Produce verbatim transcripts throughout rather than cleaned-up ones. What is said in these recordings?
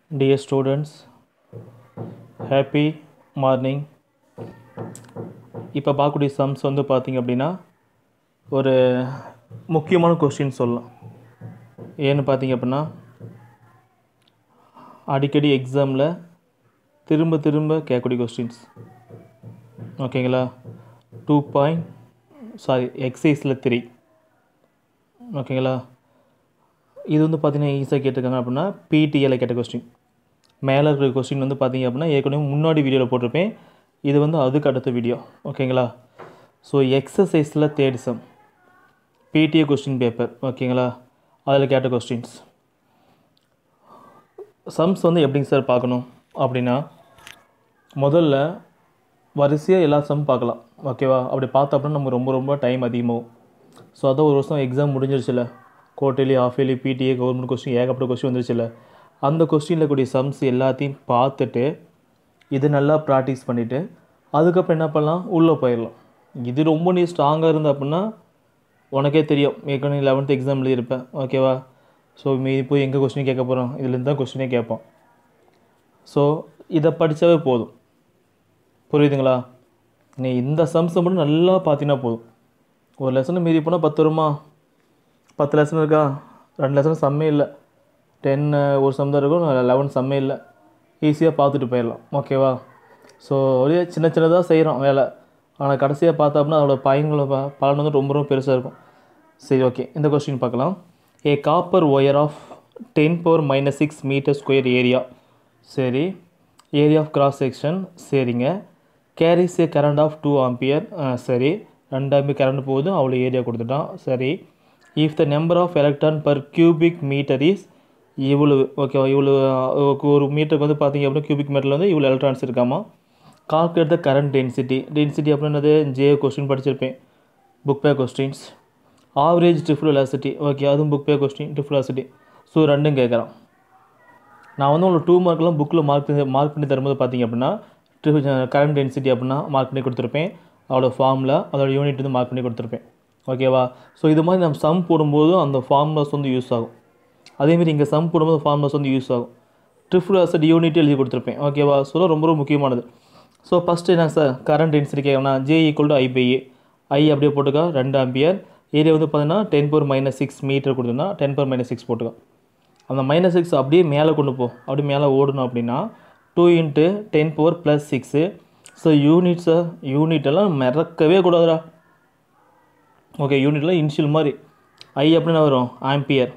Dear students, happy morning. இப்போ பார்க்கக்கூடிய sums வந்து பார்த்திங்க அப்படின்னா ஒரு முக்கியமான கொஸ்டின் சொல்லலாம். ஏன்னு பார்த்திங்க அப்படின்னா அடிக்கடி எக்ஸாமில் திரும்ப திரும்ப கேட்கக்கூடிய கொஸ்டின்ஸ். ஓகேங்களா? டூ பாயிண்ட் சாரி எக்ஸைஸில் த்ரீ. ஓகேங்களா? இது வந்து பார்த்திங்கன்னா ஈஸியாக கேட்டிருக்காங்க அப்படின்னா பிடிஏல கேட்ட கொஸ்டின். மேலே இருக்கிற கொஸ்டின் வந்து பார்த்திங்க அப்படின்னா ஏற்கனவே முன்னாடி வீடியோவில் போட்டிருப்பேன். இது வந்து அதுக்கு அடுத்த வீடியோ. ஓகேங்களா? ஸோ எக்ஸசைஸில் third sum PTA question paper. ஓகேங்களா? அதில் கேட்ட கொஸ்டின்ஸ் சம்ஸ் வந்து எப்படிங்க சார் பார்க்கணும் அப்படின்னா முதல்ல வரிசையாக எல்லா சம் பார்க்கலாம். ஓகேவா? அப்படி பார்த்தா அப்படின்னா நமக்கு ரொம்ப ரொம்ப டைம் அதிகமாகும். ஸோ அதான் ஒரு வருஷம் எக்ஸாம் முடிஞ்சிருச்சுல, quarterly half yearly PTA government question ஏகப்பட்ட கொஸ்டின் வந்துருச்சுல, அந்த கொஸ்டினில் கூடிய சம்ஸ் எல்லாத்தையும் பார்த்துட்டு இது நல்லா ப்ராக்டிஸ் பண்ணிவிட்டு அதுக்கப்புறம் என்ன பண்ணலாம், உள்ளே போயிடலாம். இது ரொம்ப நீ ஸ்ட்ராங்காக இருந்த அப்படின்னா உனக்கே தெரியும், ஏற்கனவே லெவன்த்து எக்ஸாம் எழுதியிருப்பேன். ஓகேவா? ஸோ மீதி போய் எங்கே கொஸ்டின் கேட்க போகிறோம், இதுலேருந்து தான் கொஸ்டினே கேட்போம். ஸோ இதை படித்தாவே போதும். புரியுதுங்களா? நீ இந்த சம்ஸை மட்டும் நல்லா பார்த்தீங்கன்னா போதும். ஒரு லெசனை மீறி போனால் பத்து வருமா? பத்து லெசன் இருக்கா? ரெண்டு லெசன் சம்மே இல்லை. டென் ஒரு சம் தான் இருக்கும், லெவன் சம்மே இல்லை. ஈஸியாக பார்த்துட்டு போயிடலாம். ஓகேவா? ஸோ ஒரே சின்ன சின்னதாக செய்கிறோம் வேலை, ஆனால் கடைசியாக பார்த்தோம்னா அதோட பயன்களை ப பலன் வந்து ரொம்ப ரொம்ப பெருசாக இருக்கும். சரி, ஓகே, இந்த கொஸ்டின் பார்க்கலாம். A copper wire of ten power minus six meter square area. சரி, ஏரியா ஆஃப் கிராஸ் செக்ஷன். சரிங்க. Carries a current of two ampere. சரி, ரெண்டு ஆம்பியர் கரண்ட் போகுது, அவ்வளோ ஏரியா கொடுத்துட்டான். சரி, if the number of electron per cubic meter is இவ்வளவு. ஓகேவா? இவ்வளோ ஒரு மீட்டருக்கு வந்து பார்த்திங்க அப்படின்னா கியூபிக் மீட்டரில் வந்து இவ்வளோ எலக்ட்ரான்ஸ் இருக்காமா. Calculate the current density. Density அப்படின்னது ஜே கொஸ்டின் படிச்சிருப்பேன், book back questions. Average drift velocity. Okay, அதுவும் book back question, drift velocity. So ரெண்டும் கேட்குறான். நான் வந்து உங்களுக்கு டூ மார்க்லாம் புக்கில் மார்க் பண்ணி மார்க் பண்ணி தரும்போது பார்த்திங்க அப்படின்னா ட்ரிஃப்ட் கரண்ட் டென்சிட்டி அப்படின்னா மார்க் பண்ணி கொடுத்துருப்பேன். அதோட ஃபார்முலா, அதோட யூனிட் வந்து மார்க் பண்ணி கொடுத்துருப்பேன். ஓகேவா? ஸோ இது மாதிரி நம்ம சம் போடும்போது அந்த ஃபார்முலாஸ் வந்து யூஸ் ஆகும். அதேமாரி இங்கே சம் போடும்போது ஃபார்முலாஸ் வந்து யூஸ் ஆகும். ட்ரிஃப்ட் வெலாசிட்டி யூனிட் எழுதி கொடுத்துருப்பேன். ஓகேவா? ஸோ ரொம்ப ரொம்ப முக்கியமானது. ஸோ ஃபஸ்ட்டு என்ன சார், கரண்ட் டென்சிட்டி கேட்கணும்னா J equal to I by A. I அப்படியே போட்டுக்கா, ரெண்டு ஆம்பியர். ஏரியா வந்து பார்த்தீங்கன்னா ten power minus six meter கொடுத்துருந்தா டென் பவர் மைனஸ் சிக்ஸ் போட்டுக்கா. அந்த மைனஸ் சிக்ஸ் அப்படியே மேலே கொண்டு போ, அப்படியே மேலே ஓடணும் அப்படின்னா two into ten power plus six. So யூனிட்ஸை யூனிட்டெல்லாம் மறக்கவே கூடாதுடா. ஓகே, யூனிட்லாம் இனிஷியல் மாதிரி. ஐ அப்படின்னா வரும் ஆம்பியர்,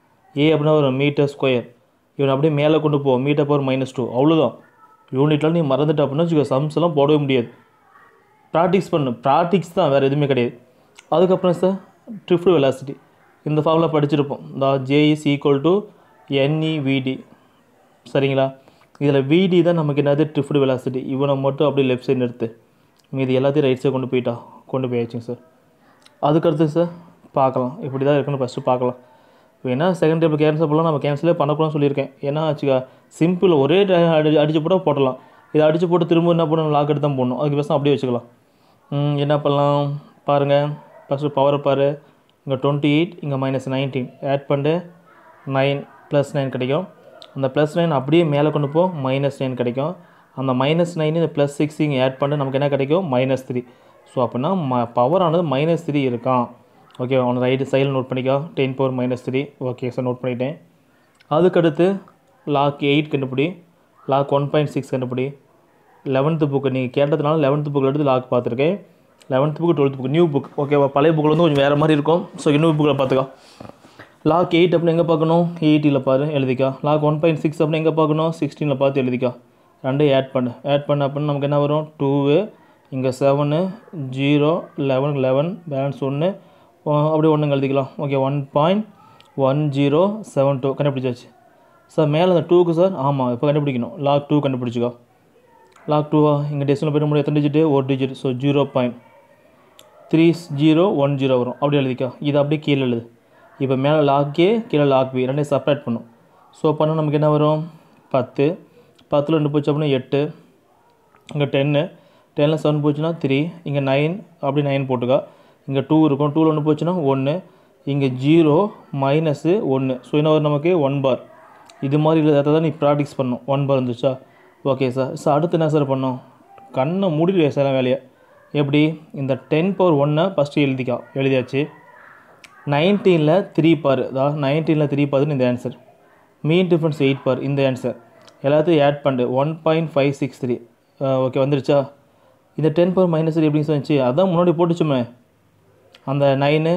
ஏ அப்படின்னா வரும் மீட்டர் ஸ்கொயர். இவன் அப்படியே மேலே கொண்டு போ, மீட்டர் பவர் மைனஸ் டூ. அவ்வளோதான். யூனிட்லாம் நீ மறந்துட்ட அப்படின்னா வச்சுக்கோ, சம்ஸ் எல்லாம் போடவே முடியாது. ப்ராக்டிஸ் பண்ணு, ப்ராக்டிக்ஸ் தான், வேறு எதுவுமே கிடையாது. அதுக்கப்புறம் சார் ட்ரிஃப்ட் வெலாசிட்டி. இந்த ஃபார்முலா படிச்சிருப்போம். இந்த J is equal to n e v d. சரிங்களா? இதில் விடி தான் நமக்கு என்னது, ட்ரிஃப்ட் வெலாசிட்டி. இவனை மட்டும் அப்படியே லெஃப்ட் சைடு எடுத்து மீதி எல்லாத்தையும் ரைட் சைடு கொண்டு போயிட்டா கொண்டு போயாச்சுங்க சார். அதுக்கடுத்து சார் பார்க்கலாம், இப்படி தான் இருக்குன்னு ஃபஸ்ட்டு பார்க்கலாம். ஏன்னா செகண்ட் டைப் கேன்சல் பண்ணலாம், நம்ம கேன்சலே பண்ணக்கூடாதுன்னு சொல்லியிருக்கேன். ஏன்னா வச்சுக்கா சிம்பிள், ஒரே அடி அடிச்சு போட்டால் போட்டலாம். இதை அடித்து போட்டு திரும்ப என்ன பண்ணணும், லாக் எடுத்து தான் போடணும். அதுக்கு பேசாமல் அப்படியே வச்சுக்கலாம். என்ன பண்ணலாம் பாருங்கள். ஃபஸ்ட்டு பவரை பாரு. இங்கே டுவெண்ட்டி எயிட், இங்கே மைனஸ் நைன்டீன். ஆட் பண்ணிட்டு நைன் ப்ளஸ் நைன் கிடைக்கும். அந்த ப்ளஸ் நைன் அப்படியே மேலே கொண்டு போ, மைனஸ் நைன் கிடைக்கும். அந்த மைனஸ் நைன் இந்த ப்ளஸ் சிக்ஸ் இங்கே ஆட் பண்ணிட்டு நமக்கு என்ன கிடைக்கும், மைனஸ் த்ரீ. ஸோ அப்படின்னா ம பவரானது மைனஸ் த்ரீ இருக்கான். ஓகே, அவனை ரைட்டு சைடில் நோட் பண்ணிக்கோ, ten power minus three. Okay sir, note பண்ணிட்டேன். அதுக்கடுத்து லாக் எயிட் கண்டுபிடி, லாக் ஒன் பாயிண்ட் சிக்ஸ் கண்டுபிடி. லெவன்த்து புக்கு நீங்கள் கேட்டதுனால லெவன்த்து புக்கில் எடுத்து லாக் பார்த்துருக்கேன். Eleventh book, twelfth book, new book. ஓகேவா? பழைய புக்கில் வந்து கொஞ்சம் வேறு மாதிரி இருக்கும். ஸோ நியூ புக்கில் பார்த்துக்கோ. லாக் எயிட் அப்படின்னு எங்கே பார்க்கணும், எயிட்டியில் பாரு, எழுதிக்கா. லாக் ஒன் பாயிண்ட் சிக்ஸ் அப்படின்னு எங்கே பார்க்கணும், சிக்ஸ்டீனில் பார்த்து எழுதிக்கா. ரெண்டையும் ஆட் பண்ணு. ஆட் பண்ண அப்படின்னு நமக்கு என்ன வரும், டூவு, இங்கே seven, zero, eleven, eleven, balance ஒன்று, அப்படியே ஒன்றுங்க எழுதிக்கலாம். Okay, one point one zero seven two கண்டுபிடிச்சாச்சு சார். மேலே அந்த டூக்கு சார், ஆமாம் இப்போ கண்டுபிடிக்கணும். Lock two கண்டுபிடிச்சிக்கோ. லாக் டூவா, இங்கே டெசிமலில் போய்ட்டு முடியும், எத்தனை டிஜிட்டு, ஒரு digit. So zero point three zero one zero வரும். அப்படி எழுதிக்கோ. இது அப்படியே கீழே எழுது. இப்போ மேலே லாக் ஏ, கீழே லாக் பி, ரெண்டையும் செப்பரேட் பண்ணும். ஸோ பண்ணால் நமக்கு என்ன வரும், பத்து. பத்தில் ரெண்டு போச்சு அப்படின்னா எட்டு. இங்கே டென்னு, டெனில் செவன் போச்சுன்னா த்ரீ. இங்கே நைன், அப்படி நைன் போட்டுக்கா. இங்கே டூ இருக்கும், டூவில் ஒன்று போச்சுன்னா ஒன்று. இங்கே ஜீரோ மைனஸு ஒன்று. ஸோ என்ன வரும் நமக்கு, ஒன் பார். இது மாதிரி இல்லாத தான் நீ ப்ராக்டிஸ் பண்ணணும். ஒன் பார் இருந்துச்சா? Okay sir. ஸோ அடுத்து என்ன சார் பண்ணோம்? கண்ணை மூடிட்டு சார் வேலையை எப்படி இந்த டென் பவர் ஒன்னை ஃபஸ்ட்டு எழுதிக்கா எழுதியாச்சு. நைன்டீனில் த்ரீ பார் அதான் நைன்டீனில் த்ரீ பார்னு இந்த ஆன்சர். மீன் டிஃப்ரென்ஸ் எயிட் பார் இந்த ஆன்சர். எல்லாத்தையும் ஆட் பண்ணு one point five six three okay வந்துருச்சா? இந்த டென் பவர் மைனஸ் த்ரீ எப்படின்னு சொல்லிச்சு அதான் முன்னாடி போட்டுச்சுமே அந்த nine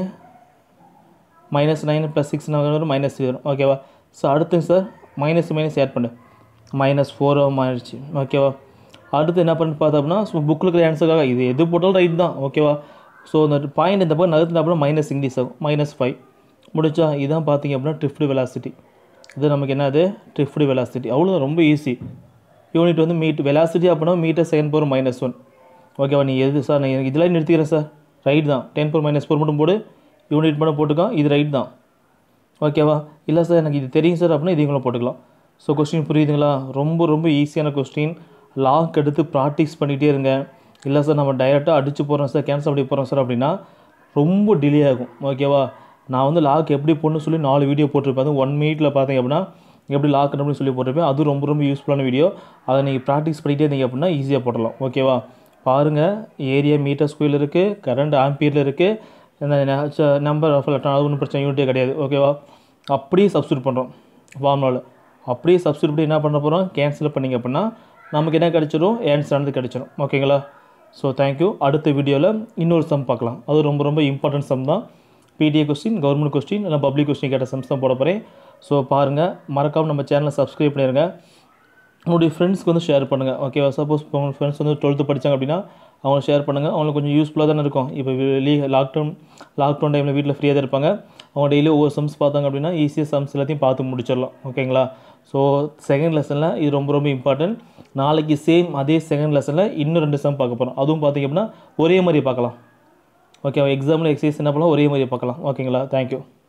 minus nine plus six வரும் மைனஸ் த்ரீ வரும் ஓகேவா? ஸோ அடுத்துங்க சார் மைனஸ் மைனஸ் ஆட் பண்ணு மைனஸ் ஃபோர் ஆயிடுச்சு ஓகேவா? அடுத்து என்ன பண்ணி பார்த்தோம் அப்படின்னா ஸோ புக்கில் இருக்கிற ஆன்சருக்காக இது எது போட்டாலும் ரைட் தான் ஓகேவா? ஸோ இந்த பாயிண்ட் இந்த பக்கம் நகர்த்து அப்புறம் மைனஸ் இங்கிலீஷ் ஆகும் மைனஸ் ஃபைவ் முடிச்சா? இதான் பார்த்தீங்க அப்படின்னா ட்ரிஃப்டு வெலாசிட்டி. இது நமக்கு என்னது ட்ரிஃப்டு வெலாசிட்டி. அவ்வளோ ரொம்ப ஈஸி. யூனிட் வந்து மீட் வெலாசிட்டி அப்படின்னா metre second power minus one ஓகேவா? நீ எது சார் நான் எனக்கு இதெல்லாம் நிறுத்திக்கிறேன் சார் ரைட் தான். டென் பவர் மைனஸ் ஃபோர் மட்டும் போடு யூனிட் மட்டும் போட்டுக்கான் இது ரைட் தான் ஓகேவா? இல்லை சார் எனக்கு இது தெரியும் சார் அப்படின்னா இது இவங்களும் போட்டுக்கலாம். ஸோ கொஸ்டின் புரியுதுங்களா? ரொம்ப ரொம்ப ஈஸியான கொஸ்டின். லாக் எடுத்து ப்ராக்டிஸ் பண்ணிகிட்டே இருங்க. இல்லை சார் நம்ம டைரெக்டாக அடித்து போகிறோம் சார் கேன்சல் பண்ணி போகிறோம் சார் அப்படின்னா ரொம்ப டிலே ஆகும் ஓகேவா? நான் வந்து லாக் எப்படி போடணும்னு சொல்லி நாலு வீடியோ போட்டிருப்பேன். அது ஒன் மினிட்டில் பார்த்தீங்க அப்படின்னா எப்படி லாக் அப்படின்னு சொல்லி போட்டிருப்பேன். அது ரொம்ப ரொம்ப யூஸ்ஃபுல்லான வீடியோ. அதை நீங்கள் ப்ராக்டிஸ் பண்ணிகிட்டே இருந்தீங்க அப்படின்னா ஈஸியாக போடலாம் ஓகேவா? பாருங்கள் ஏரியா மீட்டர் ஸ்கொயரில் இருக்குது, கரண்ட் ஆம்பியரில் இருக்குது, இந்த நம்பர் ஆஃப் எலக்ட்ரான் அது ஒன்றும் பிரச்சனை யூனிட்டே கிடையாது ஓகேவா? அப்படியே சப்ஸ்டியூட் பண்ணுறோம் ஃபார்முலாவில். அப்படியே சப்ஸ்டியூட் பண்ணி என்ன பண்ண போகிறோம் கேன்சல் பண்ணிங்க அப்படின்னா நமக்கு என்ன கிடச்சிரும் ஆன்சர் ஆனது கிடச்சிரும் ஓகேங்களா? So thank you. அடுத்த வீடியோவில் இன்னொரு சம் பார்க்கலாம். அது ரொம்ப ரொம்ப இம்பார்ட்டன்ட் சம் தான். பிடிஏ கொஸ்டின் கவர்மெண்ட் கொஸ்டின் இல்லை பப்ளிக் கொஸ்டின் கேட்ட சம்ஸ் தான் போட போகிறேன். ஸோ பாருங்கள் மறக்காமல் நம்ம சேனலை சப்ஸ்கிரைப் பண்ணிடுங்க. உங்களுடைய ஃப்ரெண்ட்ஸ்க்கு வந்து ஷேர் பண்ணுங்கள் ஓகேவா? சப்போஸ் உங்கள் ஃப்ரெண்ட்ஸ் வந்து டுவெல்த்து படித்தாங்க அப்படின்னா அவங்க ஷேர் பண்ணுங்கள். அவங்களுக்கு கொஞ்சம் யூஸ்ஃபுல்லாக தானே இருக்கும். இப்போ லீ லாக்டவுன் லாக்டவுன் டைமில் வீட்டில் ஃப்ரீயாக தான் இருப்பாங்க. அவங்க டெய்லி ஒவ்வொரு சம்ஸ் பார்த்தாங்க அப்படின்னா ஈஸியாக சம்ஸ் எல்லாத்தையும் பார்த்து முடிச்சிடலாம் ஓகேங்களா? ஸோ செகண்ட் லெசனில் இது ரொம்ப ரொம்ப இம்பார்ட்டன்ட். நாளைக்கு சேம் அதே செகண்ட் லெசனில் இன்னும் ரெண்டு சம் பார்க்க போகிறோம். அதுவும் பார்த்திங்க அப்படின்னா ஒரே மாதிரி பார்க்கலாம் ஓகேவா? எக்ஸாமில் எக்ஸசைஸ் என்ன பண்ணலாம் ஒரே மாதிரி பார்க்கலாம் ஓகேங்களா? தேங்க்யூ.